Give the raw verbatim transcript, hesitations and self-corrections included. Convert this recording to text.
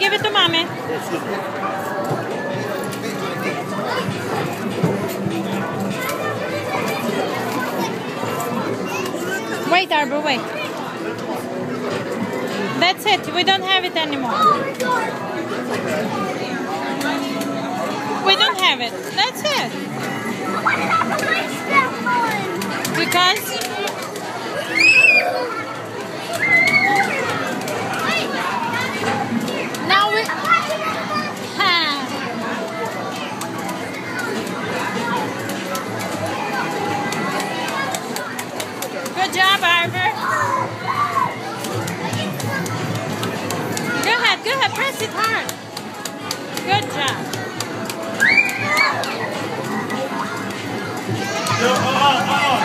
give it to mommy. Wait, Arbor, wait. That's it. We don't have it anymore. We don't have it. That's it. Because now we ha. Good job, Arbor. Go ahead, go ahead, press it hard. Good job. Oh, oh, oh.